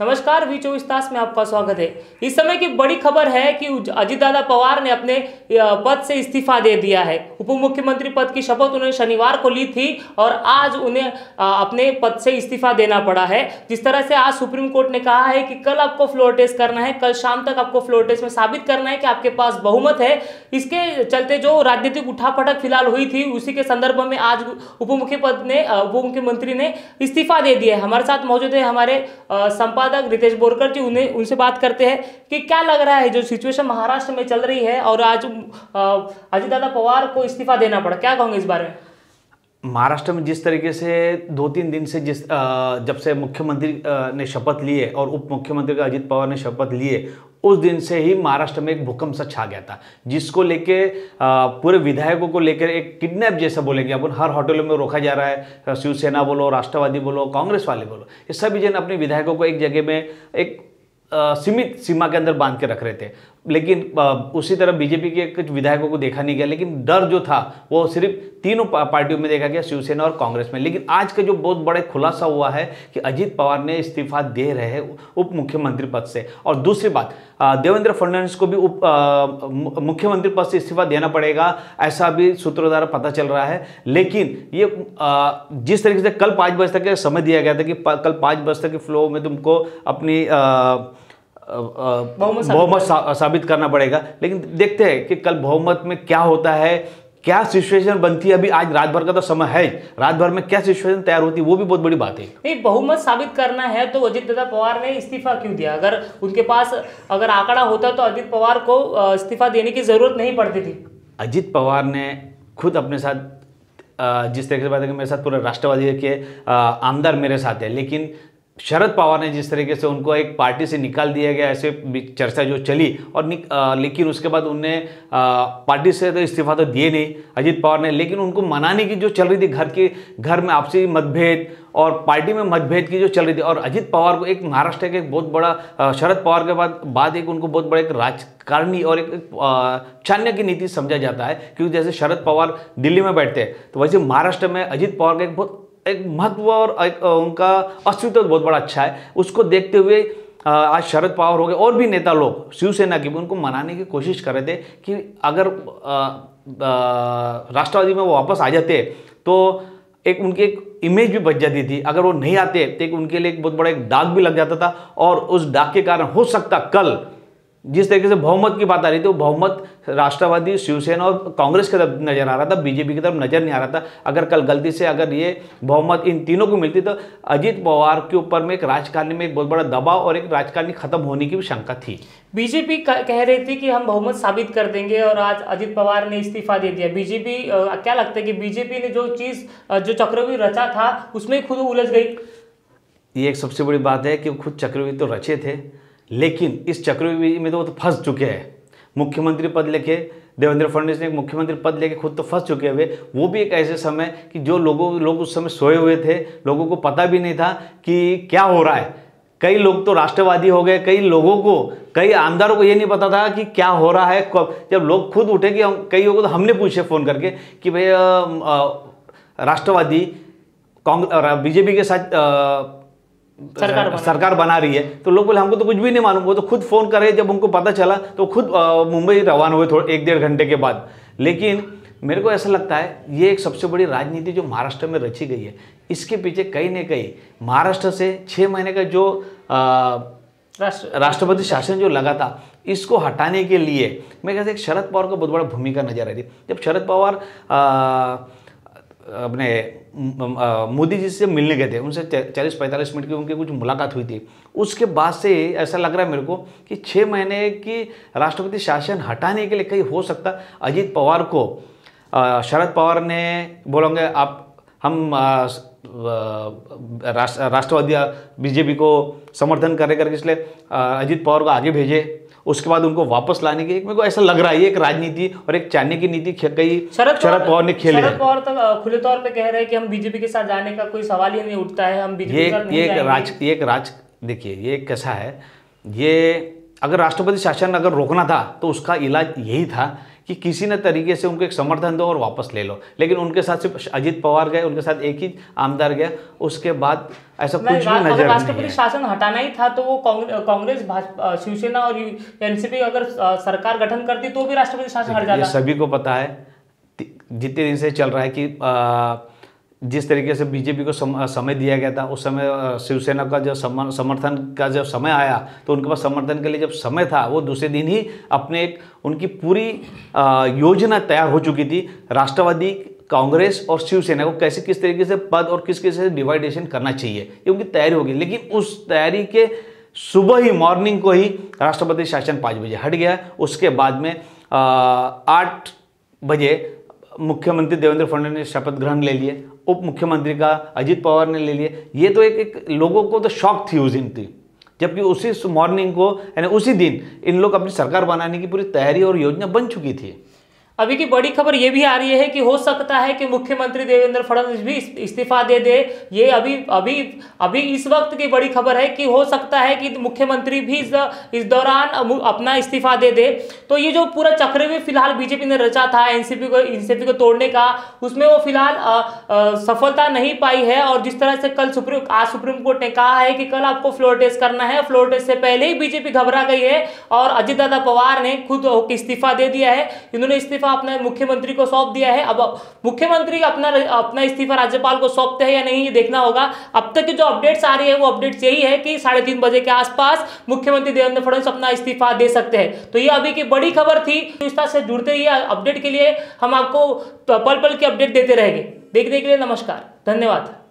नमस्कार, V24 में आपका स्वागत है। इस समय की बड़ी खबर है कि अजितदादा पवार ने अपने पद से इस्तीफा दे दिया है। उप मुख्यमंत्री पद की शपथ उन्होंने शनिवार को ली थी और आज उन्हें अपने पद से इस्तीफा देना पड़ा है। जिस तरह से आज सुप्रीम कोर्ट ने कहा है कि कल आपको फ्लोर टेस्ट करना है, कल शाम तक आपको फ्लोर टेस्ट में साबित करना है कि आपके पास बहुमत है। इसके चलते जो राजनीतिक उठापटक फिलहाल हुई थी, उसी के संदर्भ में आज उप मुख्यमंत्री ने इस्तीफा दे दिया है। हमारे साथ मौजूद है हमारे संपादक रितेश बोरकर जी, उनसे बात करते हैं कि क्या लग रहा है जो सिचुएशन महाराष्ट्र में चल रही है और आज अजितदादा पवार को इस्तीफा देना पड़ा, क्या कहोगे इस बारे में? महाराष्ट्र में जिस तरीके से 2-3 दिन से जब से मुख्यमंत्री ने शपथ लिए और उप मुख्यमंत्री का अजित पवार ने शपथ लिए, उस दिन से ही महाराष्ट्र में एक भूकंप सा छा गया था, जिसको लेके पूरे विधायकों को लेकर एक किडनैप जैसा बोलेंगे अपन, हर होटलों में रोका जा रहा है। शिवसेना बोलो, राष्ट्रवादी बोलो, कांग्रेस वाले बोलो, ये सभी जन अपने विधायकों को एक जगह में एक सीमित सीमा के अंदर बांध के रख रहे थे। लेकिन उसी तरह बीजेपी के कुछ विधायकों को देखा नहीं गया, लेकिन डर जो था वो सिर्फ तीनों पार्टियों में देखा गया, शिवसेना और कांग्रेस में। लेकिन आज का जो बहुत बड़ा खुलासा हुआ है कि अजित पवार ने इस्तीफा दे रहे हैं उप मुख्यमंत्री पद से। और दूसरी बात, देवेंद्र फडणवीस को भी मुख्यमंत्री पद से इस्तीफा देना पड़ेगा, ऐसा भी सूत्रों द्वारा पता चल रहा है। लेकिन ये जिस तरीके से कल 5 बजे तक समय दिया गया था कि कल 5 बजे तक के फ्लो में तुमको अपनी बहुमत साबित करना पड़ेगा, लेकिन देखते हैं कि कल बहुमत में क्या होता है, क्या सिचुएशन बनती है। अभी आज रात भर का तो समय है, रात भर में क्या सिचुएशन तैयार होती है वो भी बहुत बड़ी बात है। नहीं, बहुमत साबित करना है तो अजितदादा पवार ने इस्तीफा क्यों दिया? अगर उनके पास अगर आंकड़ा होता तो अजित पवार को इस्तीफा देने की जरूरत नहीं पड़ती थी। अजित पवार ने खुद अपने साथ जिस तरीके से बात है कि मेरे साथ पूरे राष्ट्रवादी के आमदार मेरे साथ है, लेकिन शरद पवार ने जिस तरीके से उनको एक पार्टी से निकाल दिया गया, ऐसे चर्चा जो चली, और लेकिन उसके बाद उनने पार्टी से तो इस्तीफा तो दिए नहीं अजित पवार ने, लेकिन उनको मनाने की जो चल रही थी, घर में आपसी मतभेद और पार्टी में मतभेद की जो चल रही थी, और अजित पवार को एक महाराष्ट्र के एक बहुत बड़ा शरद पवार के बाद एक उनको बहुत बड़ा एक राजकारणी और एक चाणक्य की नीति समझा जाता है। क्योंकि जैसे शरद पवार दिल्ली में बैठते हैं, तो वैसे महाराष्ट्र में अजित पवार का एक महत्व और उनका अस्तित्व बहुत बड़ा अच्छा है। उसको देखते हुए आज शरद पवार हो गए और भी नेता लोग शिवसेना की भी उनको मनाने की कोशिश कर रहे थे कि अगर राष्ट्रवादी में वो वापस आ जाते तो एक उनकी एक इमेज भी बच जाती थी। अगर वो नहीं आते तो एक उनके लिए एक बहुत बड़ा एक दाग भी लग जाता था, और उस दाग के कारण हो सकता कल जिस तरीके से बहुमत की बात आ रही थी, वो बहुमत राष्ट्रवादी, शिवसेना और कांग्रेस की तरफ नजर आ रहा था, बीजेपी की तरफ नजर नहीं आ रहा था। अगर कल गलती से अगर ये बहुमत इन तीनों को मिलती तो अजित पवार के ऊपर में एक राजकारणी में एक बहुत बड़ा दबाव और एक राजकारणी खत्म होने की भी शंका थी। बीजेपी कह रही थी कि हम बहुमत साबित कर देंगे, और आज अजित पवार ने इस्तीफा दे दिया। बीजेपी क्या लगता है कि बीजेपी ने जो चक्रव्यूह रचा था उसमें खुद उलझ गई? ये एक सबसे बड़ी बात है कि खुद चक्रव्यूह तो रचे थे, लेकिन इस चक्रव्यूह में तो वो तो फंस चुके हैं। मुख्यमंत्री पद लेके देवेंद्र फडणवीस ने एक मुख्यमंत्री पद लेके खुद तो फंस चुके हुए, वो भी एक ऐसे समय कि जो लोग उस समय सोए हुए थे, लोगों को पता भी नहीं था कि क्या हो रहा है। कई लोग तो राष्ट्रवादी हो गए, कई आमदारों को ये नहीं पता था कि क्या हो रहा है। जब लोग खुद उठे कि कई लोगों को तो हमने पूछे फ़ोन करके कि भाई राष्ट्रवादी बीजेपी के साथ सरकार बना रही है, तो लोग बोले हमको तो कुछ भी नहीं मालूम। वो तो खुद फ़ोन करे, जब उनको पता चला तो खुद मुंबई रवाना हुए थोड़े 1-1.5 घंटे के बाद। लेकिन मेरे को ऐसा लगता है ये एक सबसे बड़ी राजनीति जो महाराष्ट्र में रची गई है, इसके पीछे कहीं ना कहीं महाराष्ट्र से 6 महीने का जो राष्ट्रपति शासन जो लगा था, इसको हटाने के लिए मैं कहता हूँ शरद पवार को बहुत बड़ा भूमिका नजर आ रही। जब शरद पवार अपने मोदी जी से मिलने गए थे, उनसे 40-45 मिनट की उनकी कुछ मुलाकात हुई थी, उसके बाद से ऐसा लग रहा है मेरे को कि 6 महीने की राष्ट्रपति शासन हटाने के लिए कहीं हो सकता अजित पवार को शरद पवार ने बोलेंगे हम राष्ट्रवादी बीजेपी को समर्थन करके इसलिए अजित पवार को आगे भेजे, उसके बाद उनको वापस लाने की मेरे को ऐसा लग रहा है एक राजनीति और एक चाणक्य की नीति कई शरद पवार ने खेली है। शरद पवार तो खुले तौर पे कह रहे हैं कि हम बीजेपी के साथ जाने का कोई सवाल ही नहीं उठता है, हम बीजेपी के साथ नहीं जाएंगे। देखिए ये कैसा है, ये अगर राष्ट्रपति शासन अगर रोकना था तो उसका इलाज यही था कि किसी न तरीके से उनको एक समर्थन दो और वापस ले लो, लेकिन उनके साथ सिर्फ अजित पवार गए, उनके साथ एक ही आमदार गया, उसके बाद ऐसा कुछ भी नजर नहीं है। राष्ट्रपति शासन हटाना ही था तो वो कांग्रेस, भाजपा, शिवसेना और एनसीपी अगर सरकार गठन करती तो भी राष्ट्रपति शासन हट जाता। ये सभी को पता है, जितने दिन से चल रहा है कि जिस तरीके से बीजेपी को समय दिया गया था, उस समय शिवसेना का जो समर्थन का जब समय आया तो उनके पास समर्थन के लिए जब समय था वो दूसरे दिन ही अपने एक उनकी पूरी योजना तैयार हो चुकी थी। राष्ट्रवादी, कांग्रेस और शिवसेना को कैसे किस तरीके से पद और किस से डिवाइडेशन करना चाहिए ये उनकी तैयारी हो गई, लेकिन उस तैयारी के सुबह ही मॉर्निंग को ही राष्ट्रपति शासन 5 बजे हट गया। उसके बाद में 8 बजे मुख्यमंत्री देवेंद्र फडणवीस ने शपथ ग्रहण ले लिए, उप मुख्यमंत्री का अजित पवार ने ले लिए। ये तो एक लोगों को तो शॉक थी उस दिन थी, जबकि उसी मॉर्निंग को यानी उसी दिन इन लोग अपनी सरकार बनाने की पूरी तैयारी और योजना बन चुकी थी। अभी की बड़ी खबर ये भी आ रही है कि हो सकता है कि मुख्यमंत्री देवेंद्र फडणवीस भी इस्तीफा दे दे। ये अभी इस वक्त की बड़ी खबर है कि हो सकता है कि मुख्यमंत्री भी इस दौरान अपना इस्तीफा दे दे। तो ये जो पूरा चक्रव्यूह फिलहाल बीजेपी ने रचा था एनसीपी को तोड़ने का, उसमें वो फिलहाल सफलता नहीं पाई है। और जिस तरह से आज सुप्रीम कोर्ट ने कहा है कि कल आपको फ्लोर टेस्ट करना है, फ्लोर टेस्ट से पहले ही बीजेपी घबरा गई है और अजित दादा पवार ने खुद इस्तीफा दे दिया है। इन्होंने इस्तीफा अपने मुख्यमंत्री को सौंप दिया है। अब मुख्यमंत्री अपना इस्तीफा राज्यपाल को सौंपते हैं या नहीं ये देखना होगा। अब तक की जो अपडेट्स आ रही है वो अपडेट्स यही है कि 3:30 बजे के आसपास मुख्यमंत्री देवेंद्र फडणवीस अपना इस्तीफा दे सकते हैं। तो ये अभी की बड़ी खबर थी। इस तरह से जुड़ते रहिए, अपडेट के लिए हम आपको पल पल की अपडेट देते रहेंगे। देखने के लिए नमस्कार, धन्यवाद।